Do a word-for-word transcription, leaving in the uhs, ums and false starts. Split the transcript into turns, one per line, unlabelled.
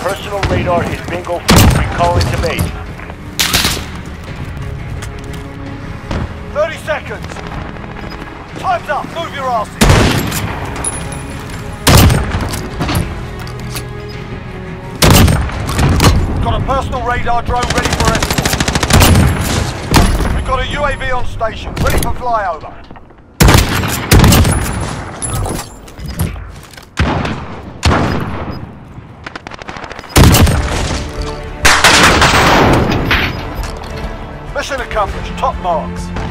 Personal radar is bingo. Recall into base.
thirty seconds. Time's up. Move your asses. Got a personal radar drone ready for escort. We've got a U A V on station, ready for flyover. Mission accomplished. Top marks.